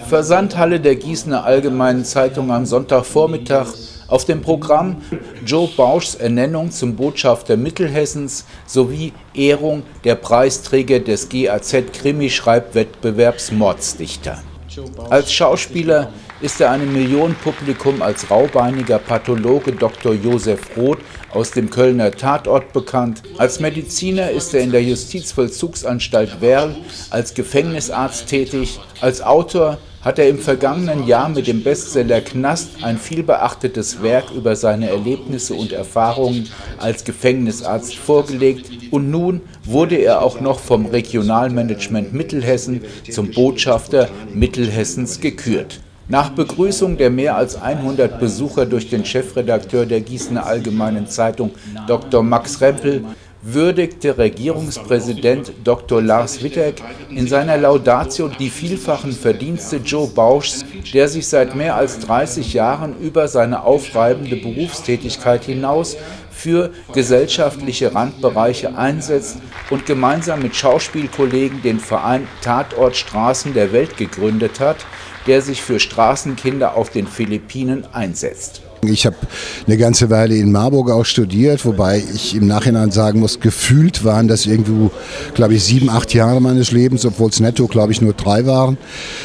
Versandhalle der Gießener Allgemeinen Zeitung am Sonntagvormittag. Auf dem Programm Joe Bauschs Ernennung zum Botschafter Mittelhessens sowie Ehrung der Preisträger des GAZ-Krimi-Schreibwettbewerbs Mordsdichter. Als Schauspieler ist er einem Millionenpublikum als raubeiniger Pathologe Dr. Josef Roth aus dem Kölner Tatort bekannt. Als Mediziner ist er in der Justizvollzugsanstalt Werl als Gefängnisarzt tätig. Als Autor hat er im vergangenen Jahr mit dem Bestseller Knast ein vielbeachtetes Werk über seine Erlebnisse und Erfahrungen als Gefängnisarzt vorgelegt. Und nun wurde er auch noch vom Regionalmanagement Mittelhessen zum Botschafter Mittelhessens gekürt. Nach Begrüßung der mehr als 100 Besucher durch den Chefredakteur der Gießener Allgemeinen Zeitung Dr. Max Rempel würdigte Regierungspräsident Dr. Lars Wittek in seiner Laudatio die vielfachen Verdienste Joe Bauschs, der sich seit mehr als 30 Jahren über seine aufreibende Berufstätigkeit hinaus für gesellschaftliche Randbereiche einsetzt und gemeinsam mit Schauspielkollegen den Verein Tatort Straßen der Welt gegründet hat, der sich für Straßenkinder auf den Philippinen einsetzt. Ich habe eine ganze Weile in Marburg auch studiert, wobei ich im Nachhinein sagen muss, gefühlt waren das irgendwo, glaube ich, 7, 8 Jahre meines Lebens, obwohl es netto, glaube ich, nur 3 waren.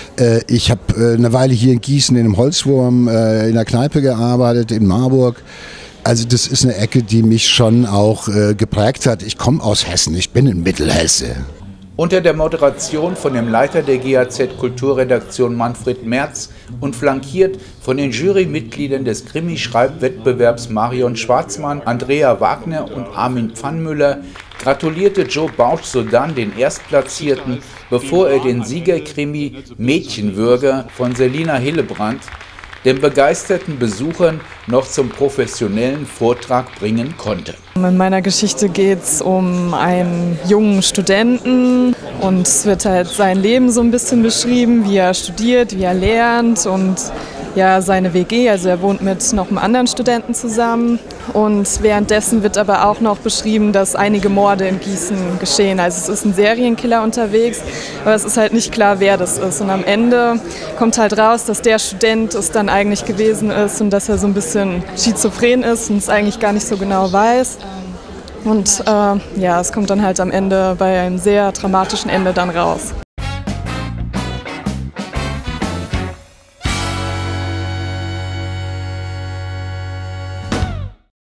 Ich habe eine Weile hier in Gießen in einem Holzwurm in der Kneipe gearbeitet, in Marburg. Also das ist eine Ecke, die mich schon auch geprägt hat. Ich komme aus Hessen, ich bin in Mittelhesse. Unter der Moderation von dem Leiter der GAZ-Kulturredaktion Manfred Merz und flankiert von den Jurymitgliedern des Krimi-Schreibwettbewerbs Marion Schwarzmann, Andrea Wagner und Armin Pfannmüller gratulierte Joe Bausch sodann den Erstplatzierten, bevor er den Siegerkrimi Mädchenwürger von Selina Hillebrand den begeisterten Besuchern noch zum professionellen Vortrag bringen konnte. In meiner Geschichte geht es um einen jungen Studenten und es wird halt sein Leben so ein bisschen beschrieben, wie er studiert, wie er lernt und ja, seine WG, also er wohnt mit noch einem anderen Studenten zusammen und währenddessen wird aber auch noch beschrieben, dass einige Morde in Gießen geschehen. Also es ist ein Serienkiller unterwegs, aber es ist halt nicht klar, wer das ist. Und am Ende kommt halt raus, dass der Student es dann eigentlich gewesen ist und dass er so ein bisschen schizophren ist und es eigentlich gar nicht so genau weiß. Und ja, es kommt dann halt am Ende bei einem sehr dramatischen Ende dann raus.